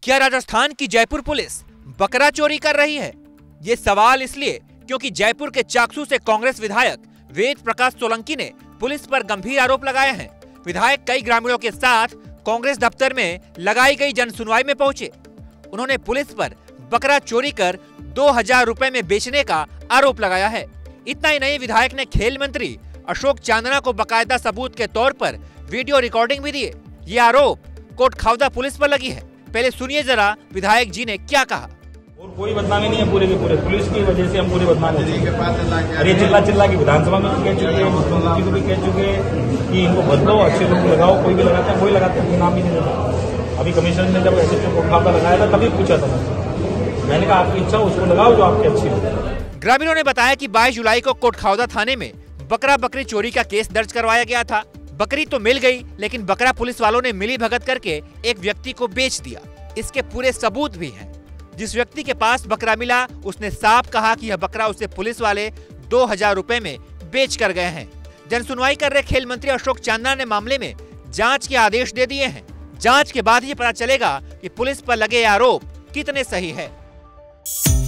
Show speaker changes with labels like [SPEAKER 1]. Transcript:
[SPEAKER 1] क्या राजस्थान की जयपुर पुलिस बकरा चोरी कर रही है? ये सवाल इसलिए क्योंकि जयपुर के चाकसू से कांग्रेस विधायक वेद प्रकाश सोलंकी ने पुलिस पर गंभीर आरोप लगाए हैं। विधायक कई ग्रामीणों के साथ कांग्रेस दफ्तर में लगाई गई जनसुनवाई में पहुंचे। उन्होंने पुलिस पर बकरा चोरी कर 2000 रुपए में बेचने का आरोप लगाया है। इतना ही नहीं, विधायक ने खेल मंत्री अशोक चांदना को बकायदा सबूत के तौर पर वीडियो रिकॉर्डिंग भी दिए। ये आरोप कोटखावदा पुलिस पर लगी है। पहले सुनिए जरा विधायक जी ने क्या कहा।
[SPEAKER 2] और कोई बदनामी नहीं है, पूरे के पूरे पुलिस की वजह से हम पूरे बदनाम हो चुके। अरे चिल्ला की विधानसभा में भी कह चुके हैं, मुख्यमंत्री को भी कह चुके कि इनको बदलो, अच्छे लोग लगाओ। कोई भी लगाता है, कोई लगाता है, नाम ही नहीं देता। अभी कमिश्नर ने जब SHO कोटखावदा लगाया था तभी पूछा था, मैंने कहा आपकी इच्छा उसको लगाओ जो आपकी अच्छी हो।
[SPEAKER 1] ग्रामीणों ने बताया कि 22 जुलाई को कोटखावदा थाने में बकरा बकरी चोरी का केस दर्ज करवाया गया था। बकरी तो मिल गई, लेकिन बकरा पुलिस वालों ने मिली भगत करके एक व्यक्ति को बेच दिया। इसके पूरे सबूत भी हैं। जिस व्यक्ति के पास बकरा मिला उसने साफ कहा कि यह बकरा उसे पुलिस वाले 2000 रुपए में बेच कर गए हैं। जनसुनवाई कर रहे खेल मंत्री अशोक चांदना ने मामले में जांच के आदेश दे दिए हैं। जांच के बाद ही पता चलेगा कि पुलिस पर लगे आरोप कितने सही है।